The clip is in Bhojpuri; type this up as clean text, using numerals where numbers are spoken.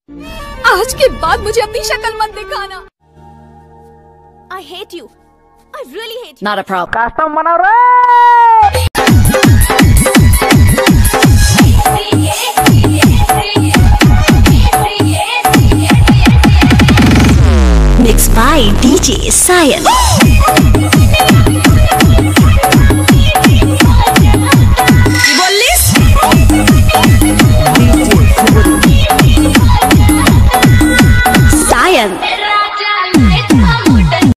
आज के बाद मुझे अपनी शक्ल मत दिखाना। I hate you. I really hate you. Not a problem. Custom बनाओ रे। Mixed by DJ Sayan.